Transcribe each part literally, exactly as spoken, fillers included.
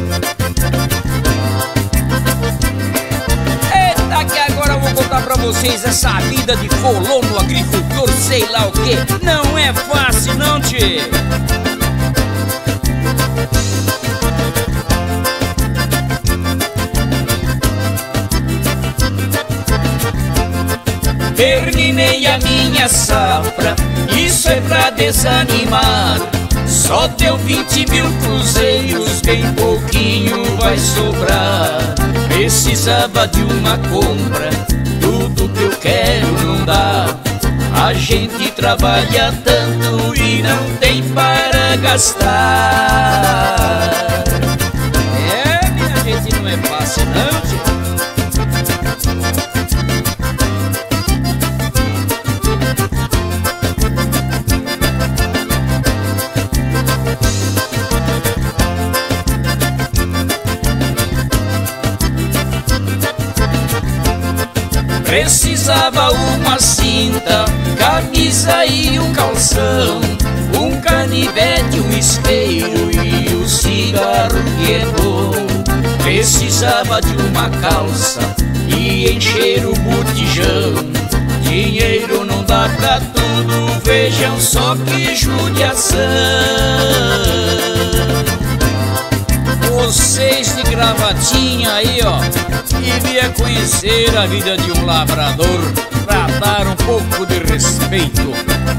Eita, que agora eu vou contar pra vocês essa vida de colono, agricultor, sei lá o que. Não é fácil não, tchê. Terminei a minha safra, isso é pra desanimar. Só deu vinte mil cruzeiros, bem pouquinho vai sobrar. Precisava de uma compra, tudo que eu quero não dá. A gente trabalha tanto e não tem para gastar. É, minha gente, não é fácil não, gente. Precisava uma cinta, camisa e um calção, um canivete, um isqueiro e o cigarro que é bom. Precisava de uma calça e encher o botijão. Dinheiro não dá pra tudo, vejam só que judiação. Vocês de gravatinha aí, ó, devia conhecer a vida de um lavrador pra dar um pouco de respeito.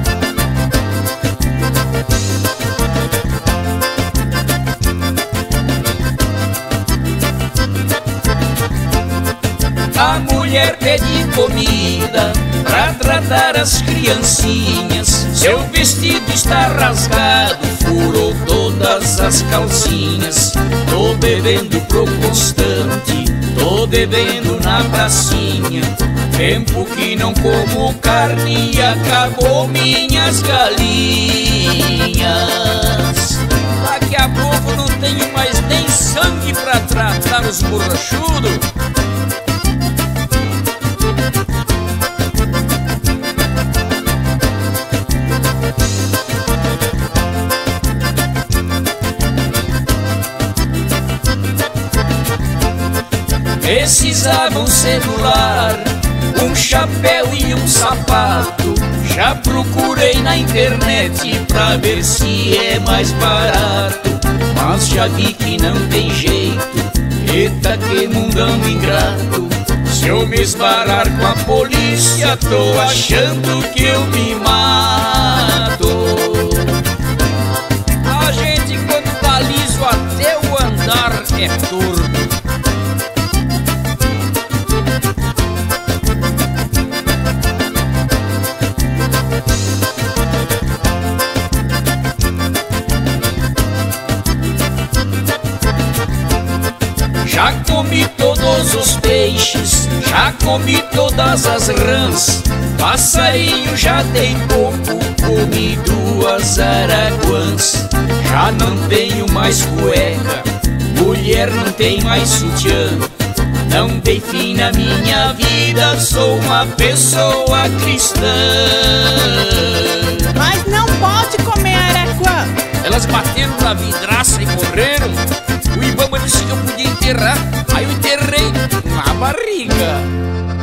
A mulher pede comida pra tratar as criancinhas. Seu vestido está rasgado, furou todas as calcinhas. Tô bebendo pro constante, tô bebendo na pracinha. Tempo que não como carne e acabou minhas galinhas. Daqui a pouco não tenho mais nem sangue pra tratar os borrachudos. Precisava um celular, um chapéu e um sapato. Já procurei na internet pra ver se é mais barato, mas já vi que não tem jeito. Eita, que mundão ingrato. Se eu me esbarar com a polícia, tô achando que eu me mato. A gente quando tá liso até o andar é torto. Já comi todos os peixes, já comi todas as rãs. Passarinho já dei pouco, comi duas araguãs. Já não tenho mais cueca, mulher não tem mais sutiã. Não dei fim na minha vida, sou uma pessoa cristã. Mas não pode comer araguã. Elas bateram na vidraça e morreram. O Ibama disse que eu podia enterrar, aí eu enterrei na barriga.